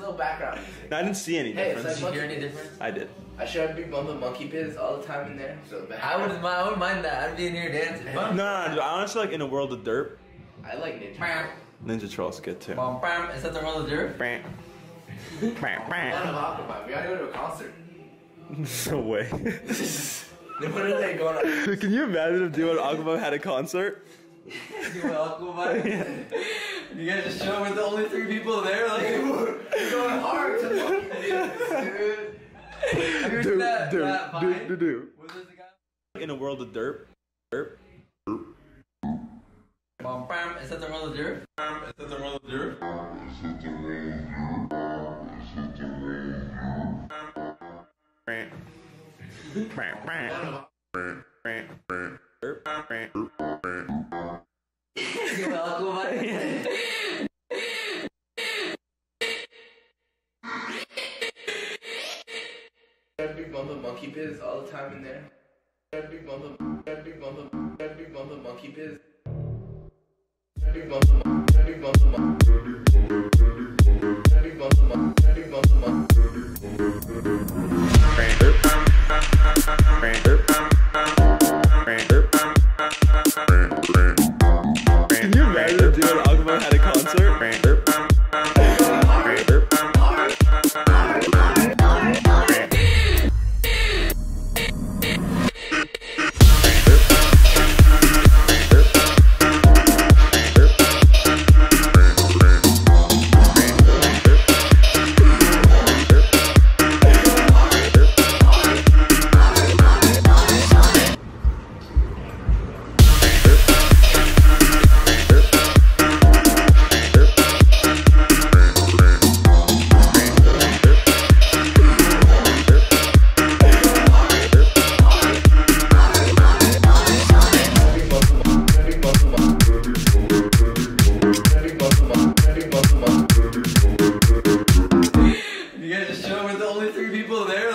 no background music. No, I didn't see any Hey, difference. it's like Did you hear any difference? I did. I should be bumping Monkey Biz all the time in there. So I wouldn't mind that. I'd be in here dancing. No, no, honestly, like in a world of dirt, I like Ninja. Bam, Ninja Trolls good too. bam, bam. Is that the world of dirt? Bam. One of Aquaman. We gotta go to a concert. No way. What are they going on? Can you imagine if Duo and Aquaman had a concert? You guys just show with the only 3 people there, like You're going hard to Monkey Biz, dude. have you seen that Vine? do. Was it the guy? In a world of dirt. Bam, bam. Is that the world of dirt? Is that the world of dirt? I'd be bumping Monkey Biz all the time in there. I'd be bumping Monkey Biz. I'd be bumping Can you imagine if Duo and Aquaman had a concert? You guys just show with the only 3 people there,